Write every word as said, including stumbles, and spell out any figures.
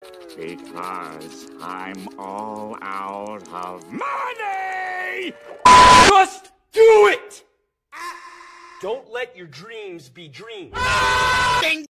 Because I'm all out of money! Just do it! Don't let your dreams be dreams.